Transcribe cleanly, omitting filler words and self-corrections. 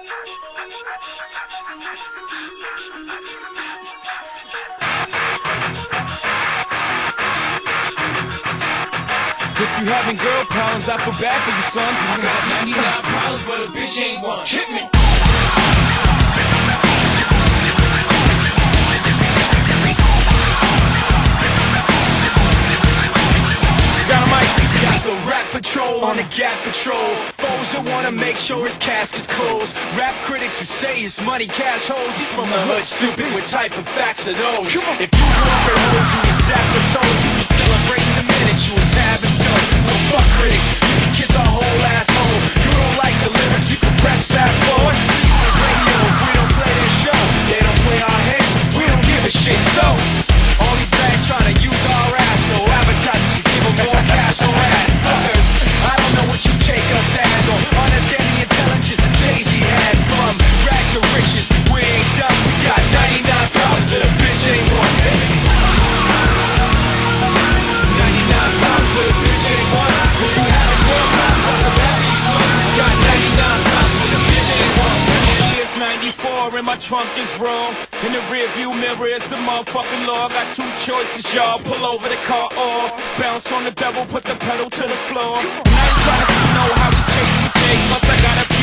If you having girl problems, I feel bad for you, son. I got 99 problems, but a bitch ain't one. Hit me. Got a mic, he's got the rap patrol on the Gap Patrol. Foes that wanna make sure his casket's closed. Rap critics who say his money cash holes. He's from the hood, stupid. What type of facts are those? If you were hoes who his Zappa told you, be celebrating the minute you was having fun. So fuck critics, you can kiss our whole asshole. You don't like the lyrics, you can press fast forward. Radio, if we don't play their show, they don't play our hits, we don't give a shit. So all these bags trying to use our ass, so advertisers can give them more cash, no ads. Fuckers, I don't know what you take us as, or understand the intelligence that Jay-Z has. From rags to riches, we ain't done. We got 99 problems and a bitch ain't one. 99 problems but a bitch ain't one. If you having real problems, I'm the bad you, son. Got 99 problems but a bitch ain't one. It's 94 and my trunk is raw. In the rear view mirror is the motherfucking law. Got two choices, y'all. Pull over the car or bounce on the devil, put the pedal to the floor. And I ain't tryna see how he chase me, Jay. Plus I got a